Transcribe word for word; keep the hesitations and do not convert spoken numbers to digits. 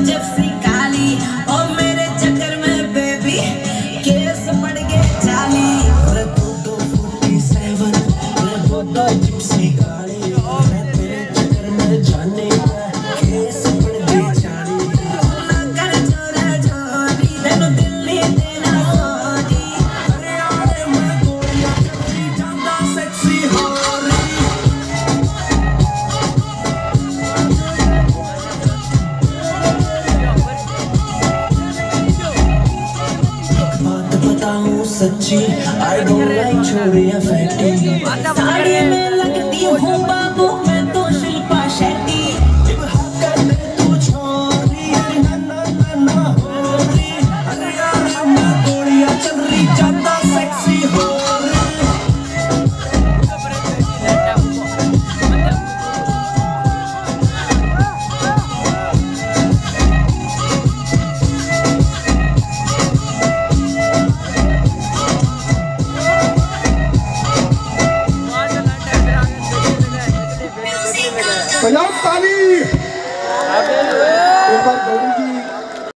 Gypsy काली और मेरे चक्कर में बेबी केस पड़ गए चाली। अरे तू तो फोर्टी सेवन, अरे वो तो जिप्सी काली, तेरे चक्कर में जाने केस पड़ गए चाली। ना कर जोरा जोरी, तेनू दिल नहीं देना सोरी। अरे यारे मैं गोरियां चली जांदा सेक्सी हो रही। बात बताऊं सच्ची, I don't like छोरियां फैक्टी। साड़ी में लगती हूँ बाबू।